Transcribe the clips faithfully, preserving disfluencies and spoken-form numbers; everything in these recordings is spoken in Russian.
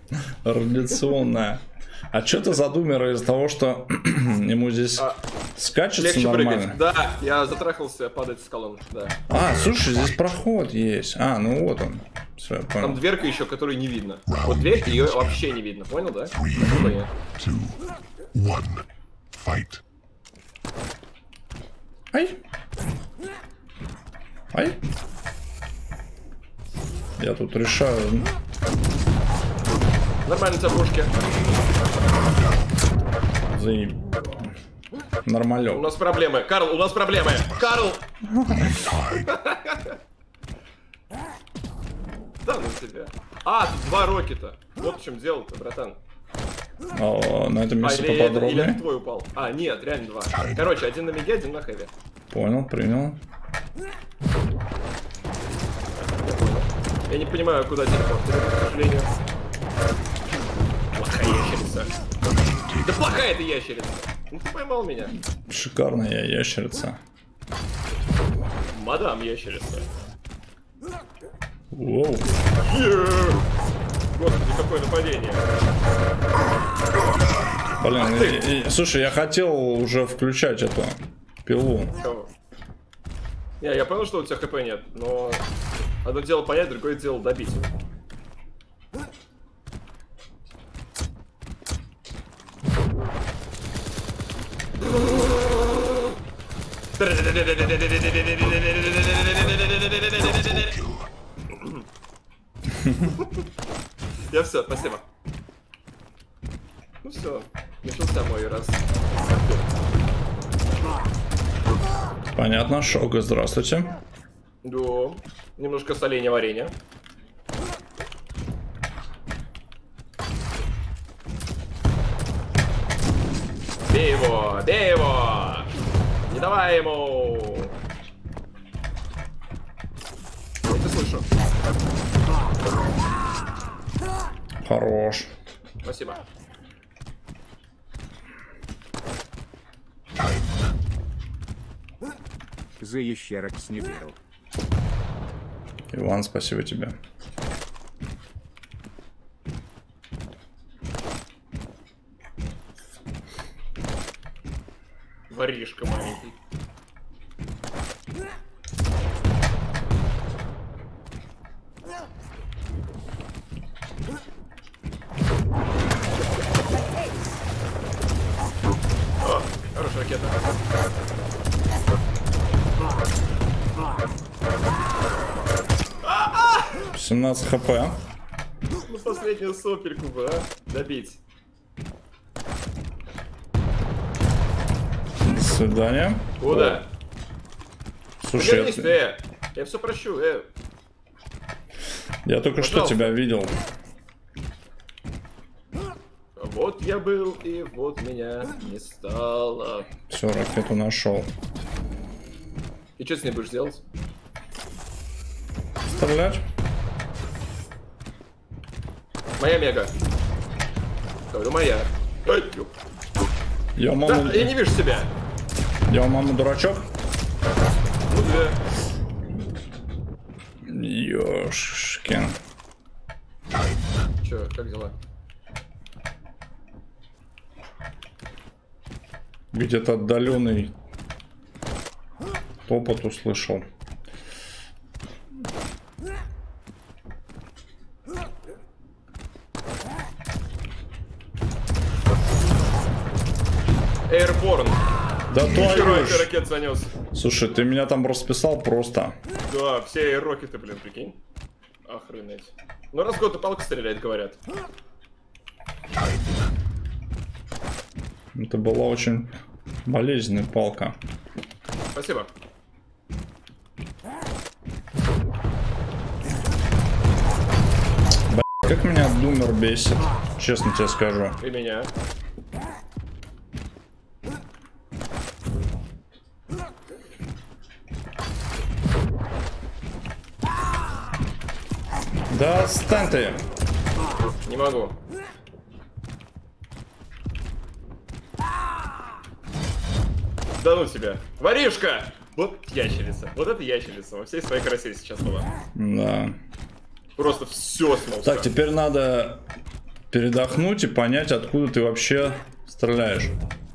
Радиационная. А что ты задумер из-за того, что ему здесь а, скачется нормально? Прыгать. Да, я затрахался падать с колонн, да. А, слушай, здесь проход есть. А, ну вот он. Все, там дверка еще, которую не видно. Вот дверь, ее вообще не видно, понял, да? Ай. Ай. Я тут решаю. Нормально за пушки. Заеб... Нормалек. У нас проблемы. Карл, у нас проблемы. Карл! Да ну тебя. А, тут два рокета. Вот в чем дело-то, братан. О, на этом месте а, или, поподробнее. Или твой упал. А, нет, реально два. Короче, один на миге, один на хэве. Понял, принял. Я не понимаю, куда телепорт, к сожалению. Плохая ящерица. Да плохая эта ящерица. Ну ты поймал меня. Шикарная ящерица. Мадам ящерица. Воу. Господи, какое нападение. Блин, и, и, слушай, я хотел уже включать эту пилу. Кого? Не, я понял, что у тебя хп нет, но одно дело понять, другое дело добить. Я все, спасибо. Ну все, начался мой раз. Понятно, Шога, здравствуйте. Да, немножко соленья варенья. Бей его, бей его! Не давай ему! Я тебя слышу. Хорош. Спасибо. За ящерок с неверу. Иван, спасибо тебе. Воришка маленький. О, хорошая ракета. семнадцать хп. Ну последнюю сопельку бы, а? Добить. До свидания. Куда? Слушай, Повернись, я... ты, э. Я все прощу, э. я только Пожалуйста. что тебя видел. Вот я был, и вот меня не стало. Все, ракету нашел. И что с ней будешь делать? Стрелять? Моя мега. Говорю, моя. Ай, ё. Я маму... Да, я не вижу себя. Я маму дурачок? Ну да. Ёшкин. Чё, как дела? Где-то отдаленный топот услышал. Airborne. Да твою ж. Ракет занес. Слушай, ты меня там расписал просто. Да, все рокеты, блин, прикинь. Охренеть. Ну раз в год и палка стреляет, говорят. Это была очень болезненная палка. Спасибо. Б***ь, как меня Думер бесит, честно тебе скажу. И меня. Да отстань ты. Не могу. Да ну тебя. Воришка! Вот ящерица. Вот это ящерица. Во всей своей красе сейчас была. Да. Просто все смолчал. Так, теперь надо передохнуть и понять, откуда ты вообще стреляешь.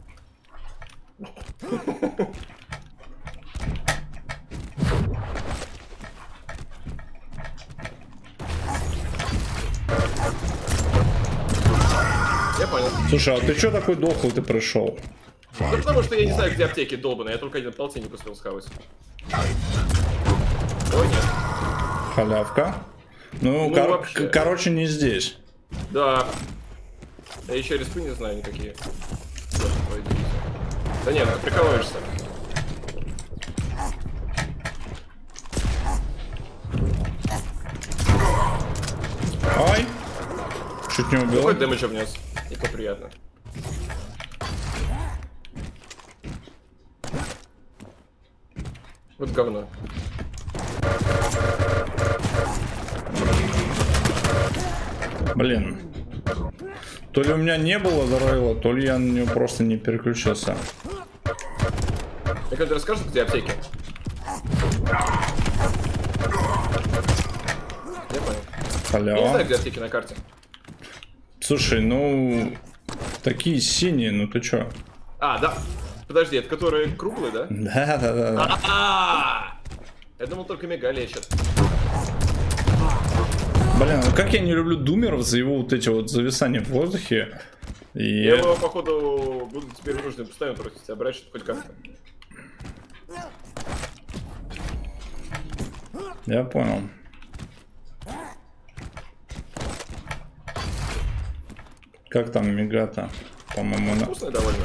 Я понял. Слушай, а ты чё такой дохлый ты пришел? Ну потому что я не знаю, где аптеки долбаные, я только один полтинник успел схавать. Ой, нет. Халявка. Ну, Ну, кор вообще. короче, не здесь. Да. Я еще респы не знаю никакие. Ой, да нет, ты прикалываешься. Ай! Чуть не убил. Какой дэмэдж внес? И то приятно. Вот говно. Блин. То ли у меня не было Дрейла, то ли я на него просто не переключился. Мне когда расскажут, где аптеки? Я понял. Халява. Я не знаю, где аптеки на карте. Слушай, ну... Такие синие, ну ты чё? А, да. Подожди, это которые круглые, да? Да, да, да, да. А-а-а! Я думал, только мега лечат. Блин, ну как я не люблю думеров за его вот эти вот зависания в воздухе. И... Я его, походу, буду теперь вынужден постоянно просить тебя брать, что хоть как-то. Я понял. Как там мега-то? По-моему, на... Вкусная довольно.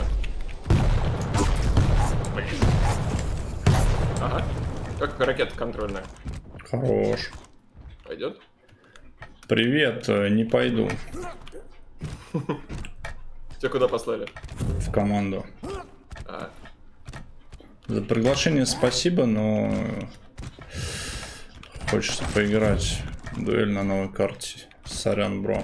Ага. Как ракета контрольная. Хорош. Пойдет? Привет, не пойду. Тебя куда послали? В команду. А. За приглашение спасибо, но... Хочется поиграть в дуэль на новой карте. Сорян, бро.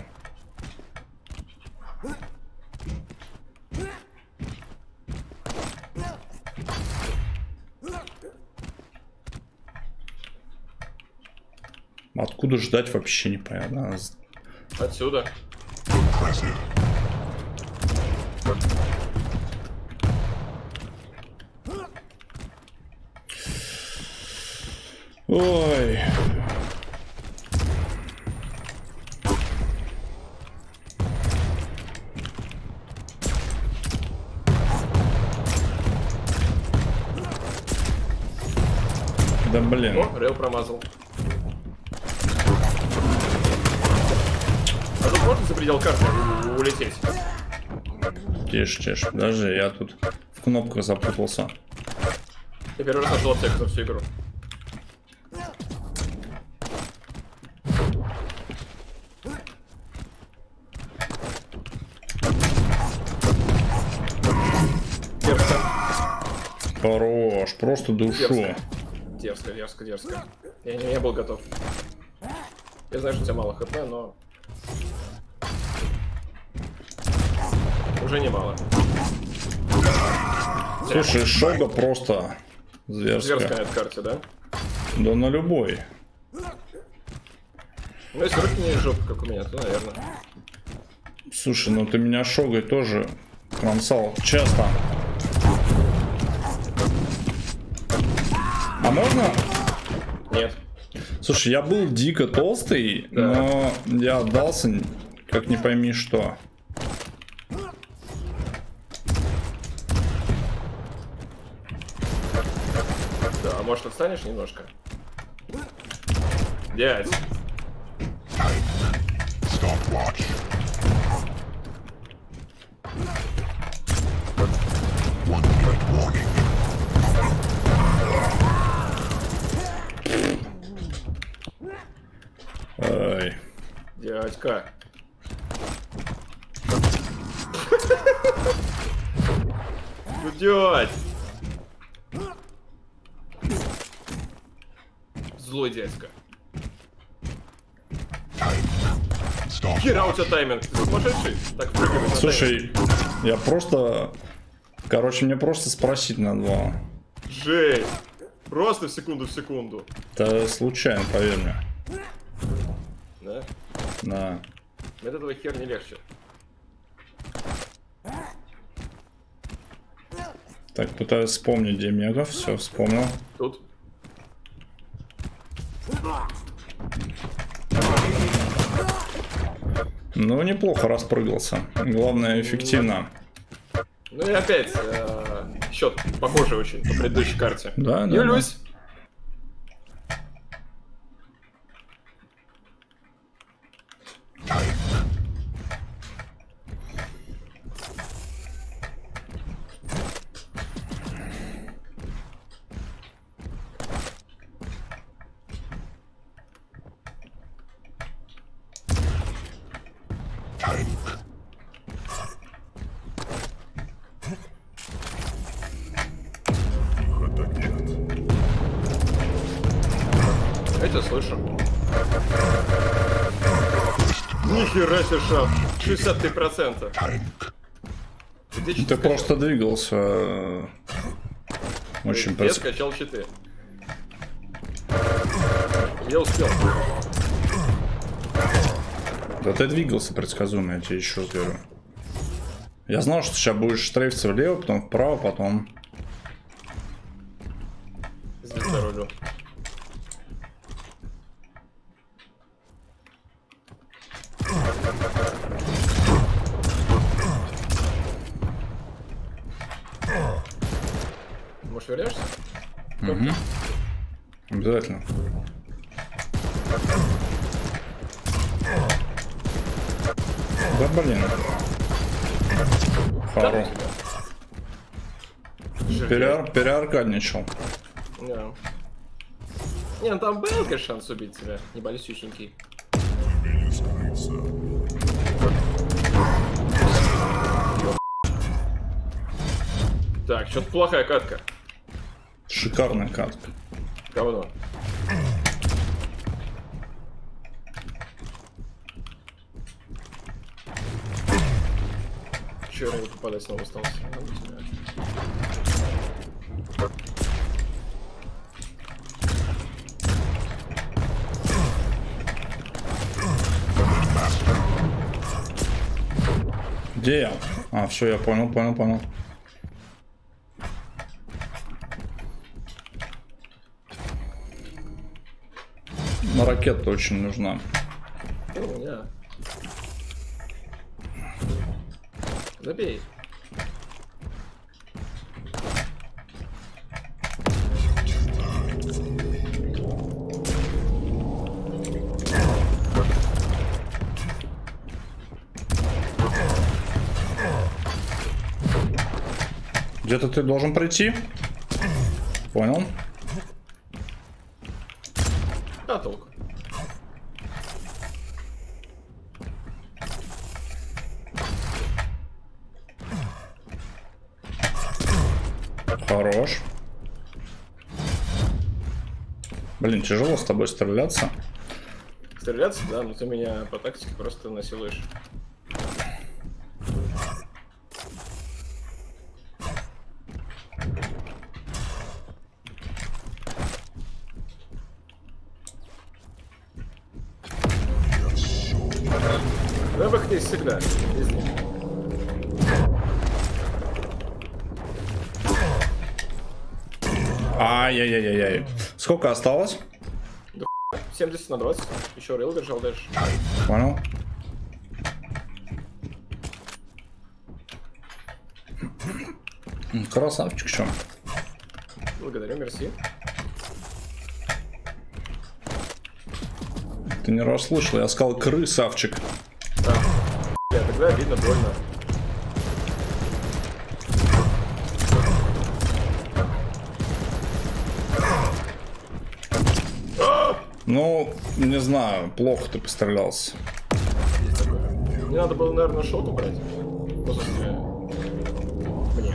Откуда ждать вообще непонятно. Отсюда. Ой. Да блин. О, Рел промазал. А тут можно за предел карты улететь? Тише, тише. Подожди, я тут в кнопках запутался. Я первый раз нашел аптеку за всю игру. Дерзко. Хорош, просто душу. Дерзко. Дерзко, дерзко, дерзко. Я не, я был готов. Я знаю, что у тебя мало хп, но... Уже немало. Слушай, Шога просто зверская. Зверская на этой карте, да? Да на любой. Ну, если руки не жопа, как у меня, то, наверное. Слушай, ну ты меня Шогой тоже кромсал часто. А можно? Нет. Слушай, я был дико толстый, Да. но я отдался, как не пойми что. Да, а может отстанешь немножко? Дядь. Stopwatch. One minute warning. Ай. Дядька. Ну, дядь. Злой дядька. Хера у тебя тайминг. Ты сумасшедший? Так прыгай на тайминг. Слушай, я просто... Короче, мне просто спросить надо было. Жесть. Просто в секунду в секунду. Это случайно, поверь мне. Да? Да. От этого хер не легче. Так, пытаюсь вспомнить, где мега. Все, вспомнил. Тут. Ну, неплохо распрыгался. Главное, эффективно. Ну и опять э, счет похожий очень по предыдущей карте. Да, да. Юлюсь. Я тебя слышу. Нихера себе шаг. шестьдесят три процента. Где Ты просто двигался. э, Очень Я пред... скачал щиты. Я успел. Да ты двигался предсказуемо, я тебе еще раз говорю. Я знал, что сейчас будешь штрейфиться влево, потом вправо, потом... Звезда рулю. Может, вернешься? Угу. Обязательно. Да блин. Хару. Переар... Переаркадничал. Да. Не, ну там был, конечно, шанс убить тебя. Небольшущенький. Так, что-то плохая катка. Шикарная катка. Говно. Че, я не попадать снова остался? Где я? А, все, я понял, понял, понял. На ракета очень нужна. Не. Забей. Где-то ты должен пройти. Понял. А толку? Хорош. Блин, тяжело с тобой стреляться. Стреляться, да, но ты меня по тактике просто насилуешь. Да, выход есть всегда. Везде. Ай-яй-яй-яй. Сколько осталось? семьдесят на двадцать. Еще рейл держал дальше. Понял. Красавчик, что? Благодарю, мерси. Ты не расслышал, я сказал крысавчик. А, бля, тогда видно больно. Ну, не знаю, плохо ты пострелялся. Мне надо было, наверное, шот убрать. Ну, в смысле, мне.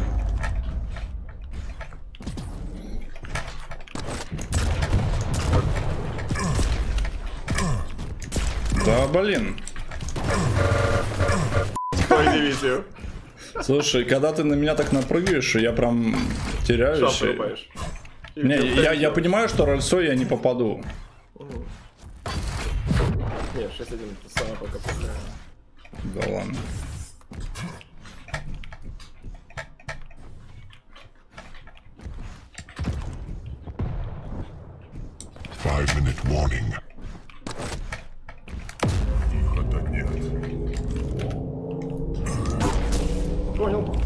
Да, блин. Твою дивизию. Слушай, когда ты на меня так напрыгаешь, я прям теряюсь. Шанс вырубаешь. Не, я, я понимаю, что рельсой я не попаду. Нет, шесть один, это самое пока плохое. Да ладно. Five minute warning. Выхода нет. Понял.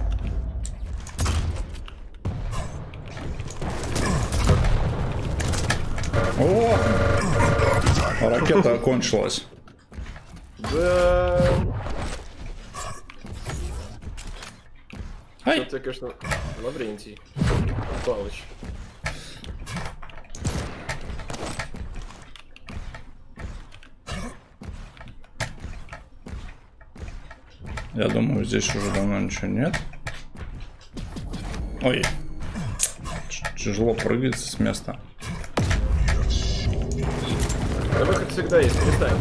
О! Ракета окончилась. Да. Ай! Это, конечно, Лаврентий Павлович. Я думаю, здесь уже давно ничего нет. Ой. Тяжело прыгается с места. Да выход всегда есть, перестань.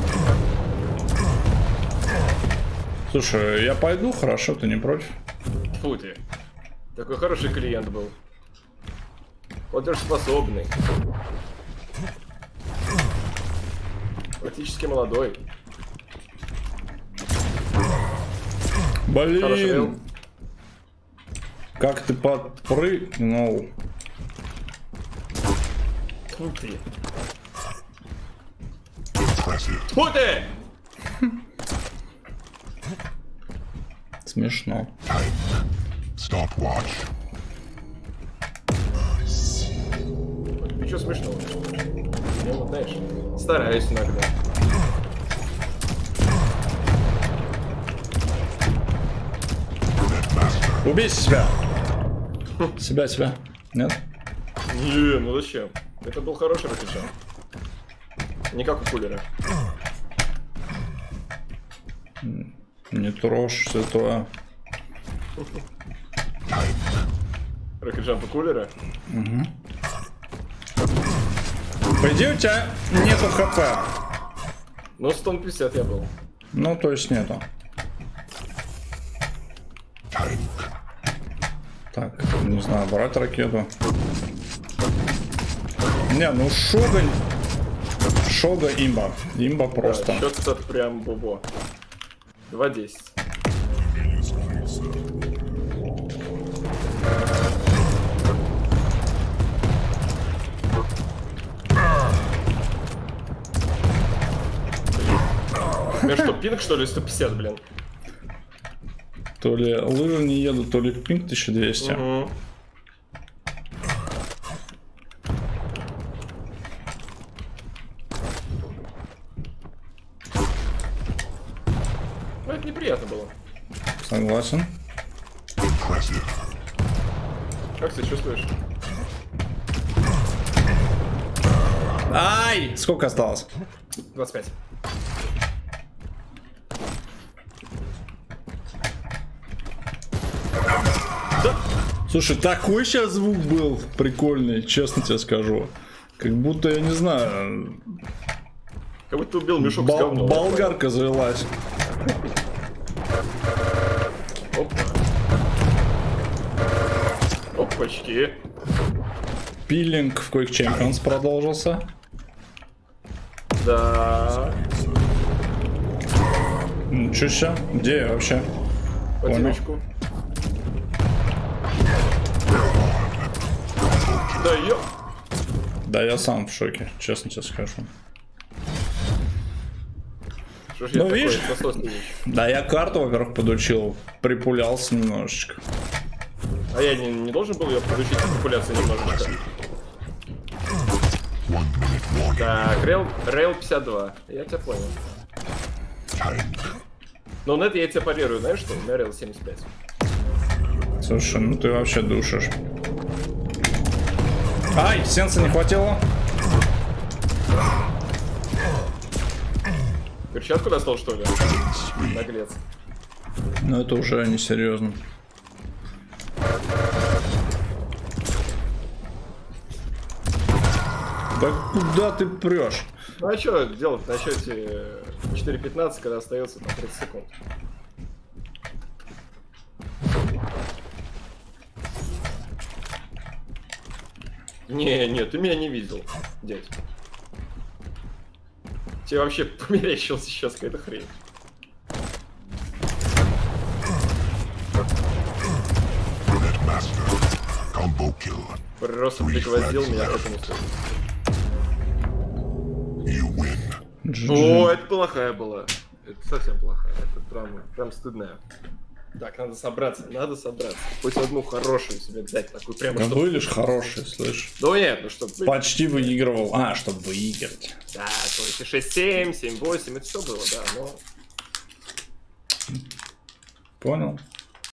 Слушай, я пойду, хорошо, ты не против? Фу ты. Такой хороший клиент был. Платежеспособный. Практически молодой. Хороший рел. Блин! Как ты подпрыгнул? Фу ты. Impressive. Фу ты! Смешно. Stop watch. Ничего смешного. Я вот, знаешь, стараюсь иногда. Убей себя! Себя, себя. Нет? Не, ну зачем? Это был хороший ракетчан. Не как у кулера. Не трожь святое. Ракетчан по кулера. По идее, у тебя нету хп. Ну, сто пятьдесят я был. Ну, то есть нету. Так, не знаю, брать ракету. Не, ну Шога... Шога имба. Имба просто. Да, счет, кстати, прям бобо. два десять. У меня что, пинг, что ли, сто пятьдесят, блин? То ли лыжи не едут, то ли пинг тысяча двести. Угу. Ну, это неприятно было. Согласен. Impressive. Как ты чувствуешь? Ай! Сколько осталось? двадцать пять. Слушай, такой сейчас звук был прикольный, честно тебе скажу. Как будто, я не знаю, Как будто убил мешок бол- с говном. болгарка завелась. Опа. Опачки. Пилинг в Quake Champions продолжился. Да. Ничего себе, где я вообще? Потихонечку. Да ё. Да я сам в шоке, честно тебе скажу. Что ж я Ну, такой видишь? засосный вещь? Да я карту, во-первых, подучил, припулялся немножечко. А я не, не должен был ее подучить популяцию немножечко. One minute warning. Так, рейл, рейл пятьдесят два. Я тебя понял. Но на это я тебя парирую, знаешь что? На рейл семьдесят пять. Слушай, ну ты вообще душишь. Ай, сенса не хватило. Перчатку достал, что ли? Наглец. Ну это уже несерьезно. Да куда ты прешь? Ну а что делать на счете четыре пятнадцать, когда остается там тридцать секунд? Не, нет, ты меня не видел, дядь. Тебе вообще померещилась сейчас какая-то хрень. Просто пригвоздил меня к этому столу. You win. джи О, джи. это плохая была. Это совсем плохая. Это прям, прям стыдная. Так, надо собраться, надо собраться. Хоть одну хорошую себе взять, такую прямо, Да чтобы... были ж хорошие, слышь. Да нет, ну что... Почти выигрывал. А, чтобы выиграть. Да, то есть шесть семь, семь восемь, это все было, да, но... Понял.